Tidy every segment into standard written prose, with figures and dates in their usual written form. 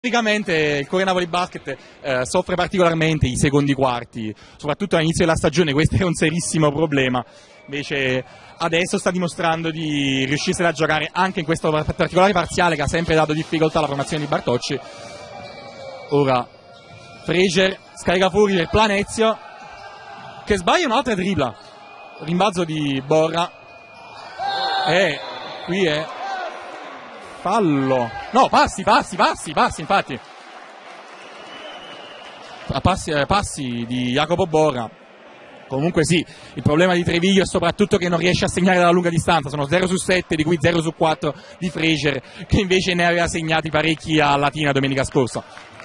Praticamente il Cuore Napoli Basket soffre particolarmente i secondi quarti, soprattutto all'inizio della stagione. Questo è un serissimo problema, invece adesso sta dimostrando di riuscirsi a giocare anche in questo particolare parziale che ha sempre dato difficoltà alla formazione di Bartocci. Ora Fraser scarica fuori per Planezio che sbaglia un'altra tripla, rimbalzo di Borra e qui è fallo, no, passi infatti, passi di Jacopo Borra. Comunque sì, il problema di Treviglio è soprattutto che non riesce a segnare dalla lunga distanza, sono 0 su 7, di cui 0 su 4 di Fraser, che invece ne aveva segnati parecchi a Latina domenica scorsa.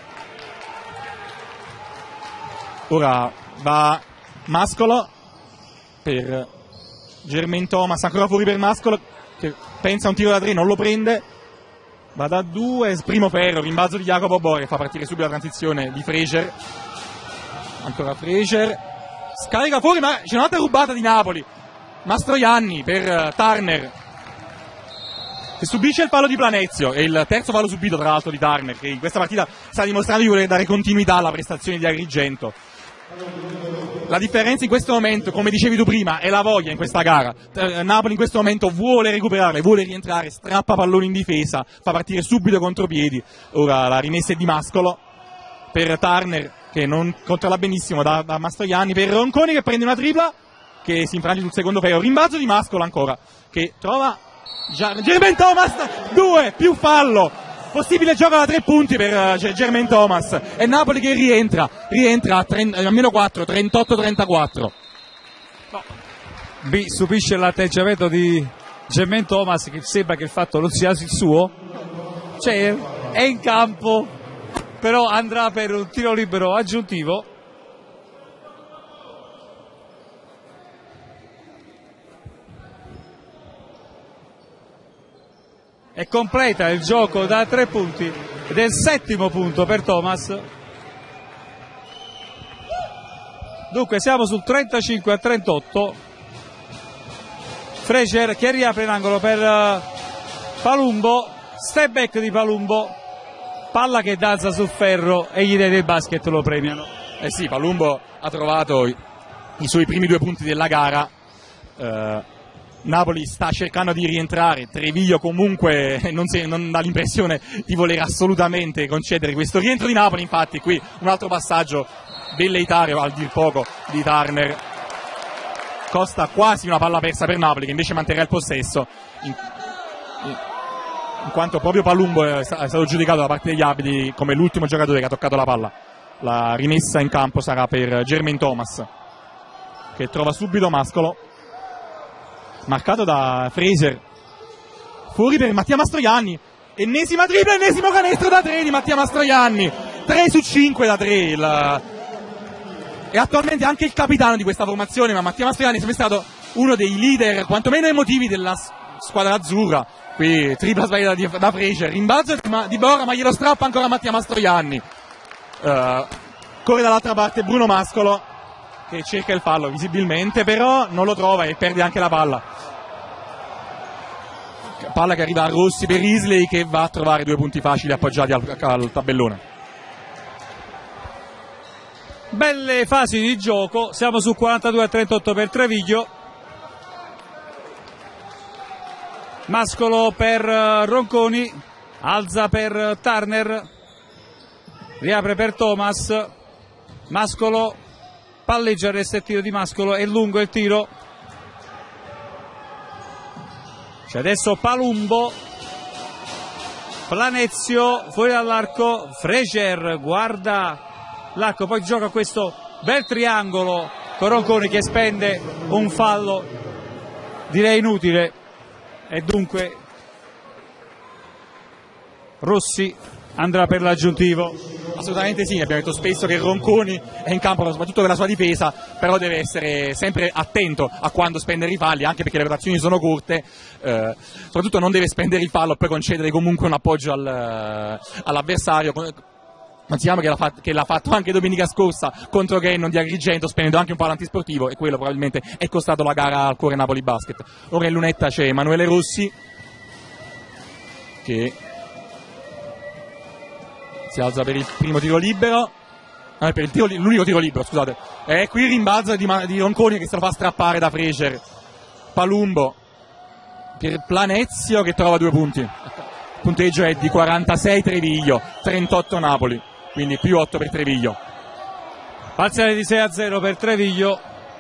Ora va Mascolo per Jermaine Thomas, ancora fuori per Mascolo, che pensa a un tiro da 3, non lo prende. Va da 2, primo ferro, rimbalzo di Jacopo Borra che fa partire subito la transizione di Fraser. Ancora Fraser, scarica fuori, ma c'è un'altra rubata di Napoli. Mastroianni per Turner, che subisce il fallo di Planezio, e il terzo fallo subito tra l'altro di Turner, che in questa partita sta dimostrando di voler dare continuità alla prestazione di Agrigento. La differenza in questo momento, come dicevi tu prima, è la voglia in questa gara. Napoli in questo momento vuole recuperare, vuole rientrare, strappa palloni in difesa, fa partire subito contropiedi. Ora la rimessa è di Mascolo per Turner, che non controlla benissimo da Mastroianni, per Ronconi che prende una tripla che si infrange sul secondo ferro. Rimbalzo di Mascolo ancora, che trova Jermaine Thomas, 2 più fallo. Possibile gioco da 3 punti per Jermaine Thomas, e Napoli che rientra a meno 4, 38-34. No. Mi stupisce l'atteggiamento di Jermaine Thomas, che sembra che il fatto non sia il suo, cioè è in campo, però andrà per un tiro libero aggiuntivo. E completa il gioco da 3 punti ed è il 7° punto per Thomas. Dunque siamo sul 35-38. Fraser che riapre l'angolo per Palumbo, step back di Palumbo, palla che danza sul ferro e gli dei del basket lo premiano. Eh sì, Palumbo ha trovato i suoi primi 2 punti della gara. Napoli sta cercando di rientrare, Treviglio comunque non dà l'impressione di voler assolutamente concedere questo rientro di Napoli. Infatti qui un altro passaggio velleitario al dir poco di Turner, costa quasi una palla persa per Napoli, che invece manterrà il possesso in quanto proprio Palumbo è stato giudicato da parte degli arbitri come l'ultimo giocatore che ha toccato la palla. La rimessa in campo sarà per Jermaine Thomas, che trova subito Mascolo, marcato da Fraser, fuori per Mattia Mastroianni, ennesima tripla, ennesimo canestro da 3 di Mattia Mastroianni, 3 su 5 da 3, è attualmente anche il capitano di questa formazione, ma Mattia Mastroianni è sempre stato uno dei leader, quantomeno emotivi, della squadra azzurra. Qui tripla sbagliata da Fraser, rimbalzo di Borra, ma glielo strappa ancora Mattia Mastroianni. Corre dall'altra parte Bruno Mascolo, che cerca il fallo visibilmente, però non lo trova e perde anche la palla. Palla che arriva a Rossi per Isley, che va a trovare 2 punti facili appoggiati al tabellone. Belle fasi di gioco, siamo su 42-38 per Treviglio. Mascolo per Ronconi, alza per Turner, riapre per Thomas, Mascolo palleggia, resta il tiro di Mascolo, è lungo il tiro. C'è adesso Palumbo, Planezio fuori dall'arco, Fraser guarda l'arco, poi gioca questo bel triangolo con Ronconi che spende un fallo direi inutile, e dunque Rossi andrà per l'aggiuntivo. Assolutamente sì, abbiamo detto spesso che Ronconi è in campo soprattutto per la sua difesa, però deve essere sempre attento a quando spendere i falli, anche perché le rotazioni sono corte, soprattutto non deve spendere il fallo e poi concedere comunque un appoggio all'avversario. Consideriamo che l'ha fatto anche domenica scorsa contro Gannon di Agrigento, spendendo anche un fallo antisportivo, e quello probabilmente è costato la gara al Cuore Napoli Basket. Ora in lunetta c'è Emanuele Rossi, che si alza per il primo tiro libero, per l'unico tiro libero, scusate. E qui il rimbalzo di Ronconi che se lo fa strappare da Fraser. Palumbo per Planezio che trova 2 punti. Il punteggio è di 46 Treviglio, 38 Napoli, quindi più 8 per Treviglio. Parziale di 6-0 per Treviglio.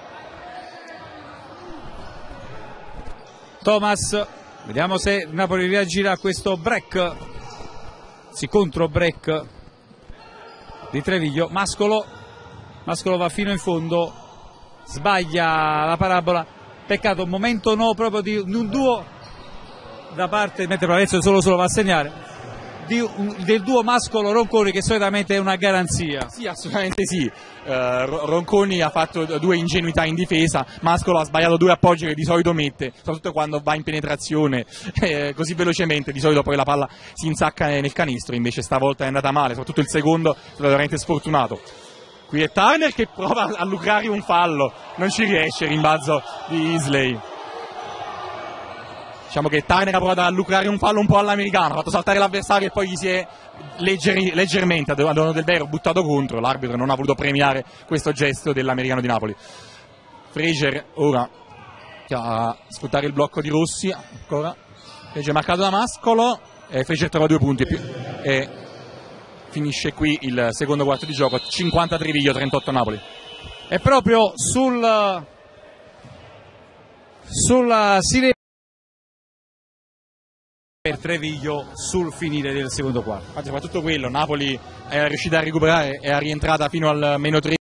Thomas, vediamo se Napoli reagirà a questo break, contro break di Treviglio. Mascolo va fino in fondo, sbaglia la parabola, peccato, un momento no proprio di un duo da parte, mentre Planezio solo va a segnare, del duo Mascolo-Ronconi che solitamente è una garanzia. Sì, assolutamente sì. Ronconi ha fatto 2 ingenuità in difesa, Mascolo ha sbagliato 2 appoggi che di solito mette, soprattutto quando va in penetrazione così velocemente, di solito poi la palla si insacca nel canestro, invece stavolta è andata male, soprattutto il secondo è stato veramente sfortunato. Qui è Turner che prova a lucrare un fallo, non ci riesce, il rimbalzo di Isley. Diciamo che Turner ha provato a lucrare un fallo un po' all'americano, ha fatto saltare l'avversario e poi gli si è leggermente, ad onore del vero, buttato contro. L'arbitro non ha voluto premiare questo gesto dell'americano di Napoli. Fraser ora a sfruttare il blocco di Rossi, ancora Fraser marcato da Mascolo e Fraser trova 2 punti e finisce qui il secondo quarto di gioco. 50 Treviglio, 38 Napoli. E proprio sulla sirena per Treviglio sul finire del secondo quarto. Soprattutto quello, Napoli è riuscita a recuperare, è rientrata fino al -3.